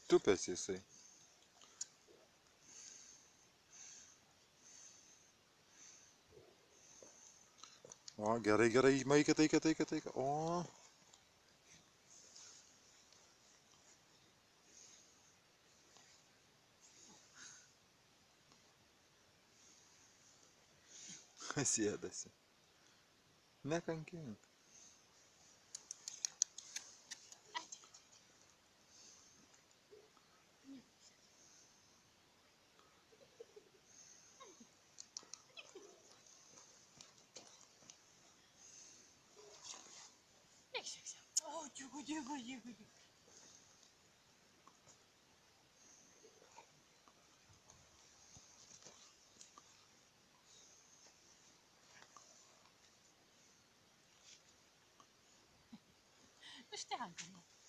Tupėsi jisai. O, gerai, gerai, maikit, eikit, eikit, eikit. O. Sėdasi. Nekankink. O, džiugu, džiugu, džiugu. Užtenka.